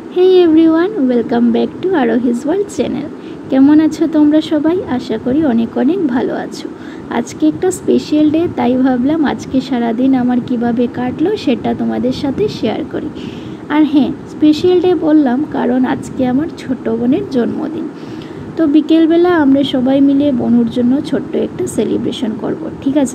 Hey everyone, welcome back to Arohi's world channel. কেমন আছো তোমরা সবাই? আশা করি অনেক অনেক ভালো আছো। আজকে একটা স্পেশাল ডে, তাই ভাবলাম আজকে সারাদিন আমার কিভাবে কাটলো সেটা তোমাদের সাথে শেয়ার করি। আর হ্যাঁ, স্পেশাল ডে বললাম কারণ আজকে আমার ছোট বোনের জন্মদিন। তো বিকেলবেলা আমরা সবাই মিলে বনুর জন্য ছোট্ট একটা সেলিব্রেশন করব, ঠিক আছে?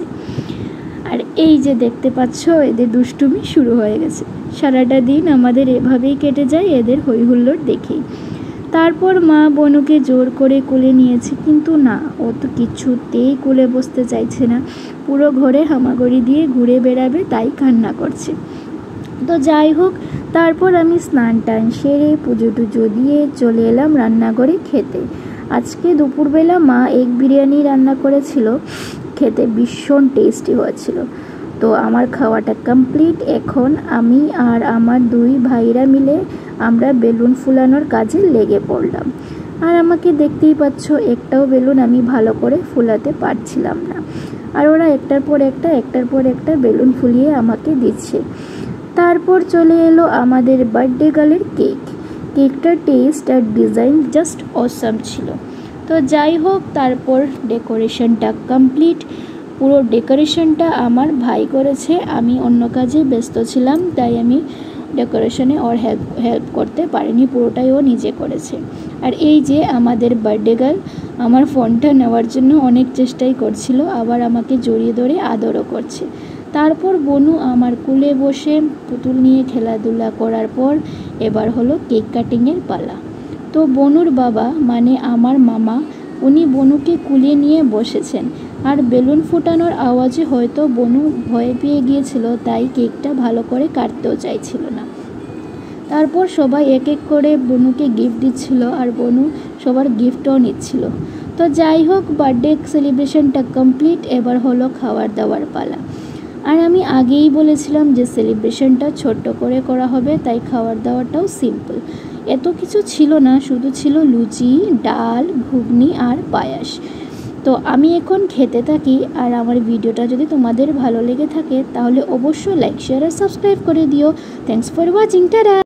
আর এই যে দেখতে পাচ্ছ, এদের দুষ্টুমি শুরু হয়ে গেছে। সারাটা দিন আমাদের এভাবেই কেটে যায় এদের হইহুল্লোড় দেখেই। তারপর মা বনুকে জোর করে কোলে নিয়েছে, কিন্তু না, ও তো কিছুতেই কোলে বসতে চাইছে না। পুরো ঘরে হামাগুড়ি দিয়ে ঘুরে বেড়াবে তাই কান্না করছে। তো যাই হোক, তারপর আমি স্নান টান সেরে পুজো টুজো দিয়ে চলে এলাম রান্নাঘরে খেতে। আজকে দুপুরবেলা মা এগ বিরিয়ানি রান্না করেছিল, খেতে ভীষণ টেস্টি হয়েছিল। তো আমার খাওয়াটা কমপ্লিট। এখন আমি আর আমার দুই ভাইরা মিলে আমরা বেলুন ফুলানোর কাজে লেগে পড়লাম। আর আমাকে দেখতেই পাচ্ছ, একটাও বেলুন আমি ভালো করে ফুলাতে পারছিলাম না। আর ওরা একটার পর একটা বেলুন ফুলিয়ে আমাকে দিচ্ছে। তারপর চলে এলো আমাদের বার্থডে গার্লের কেকটার টেস্ট আর ডিজাইন জাস্ট অসাম ছিল। তো যাই হোক, তারপর ডেকোরেশনটা কমপ্লিট। পুরো ডেকোরেশনটা আমার ভাই করেছে, আমি অন্য কাজে ব্যস্ত ছিলাম, তাই আমি ডেকোরেশনে ওর হেল্প করতে পারিনি, পুরোটাই ও নিজে করেছে। আর এই যে আমাদের বার্থডে গার্ল আমার ফোনটা নেওয়ার জন্য অনেক চেষ্টাই করছিল, আবার আমাকে জড়িয়ে ধরে আদরও করছে। তারপর বনু আমার কোলে বসে পুতুল নিয়ে খেলাধুলা করার পর এবার হলো কেক কাটিংয়ের পালা। তো বনুর বাবা মানে আমার মামা, উনি বনুকে কুলে নিয়ে বসেছেন। আর বেলুন ফুটানোর আওয়াজে হয়তো বনু ভয় পেয়ে গিয়েছিল, তাই কেকটা ভালো করে কাটতেও চাইছিল না। তারপর সবাই এক এক করে বনুকে গিফট দিচ্ছিল, আর বনু সবার গিফটও নিচ্ছিল। তো যাই হোক, বার্থডে সেলিব্রেশনটা কমপ্লিট। এবার হলো খাওয়ার দাওয়ার পালা। আর আমি আগেই বলেছিলাম যে সেলিব্রেশনটা ছোট্ট করে করা হবে, তাই খাওয়ার দাওয়াটাও সিম্পল। এত কিছু ছিল না, শুধু ছিল লুচি, ডাল, ঘুগনি আর পায়াস। তো আমি এখন খেতে থাকি। আর আমার ভিডিওটা যদি তোমাদের ভালো লেগে থাকে তাহলে অবশ্যই লাইক, শেয়ার আর সাবস্ক্রাইব করে দিও। Thanks for watching. টাটা।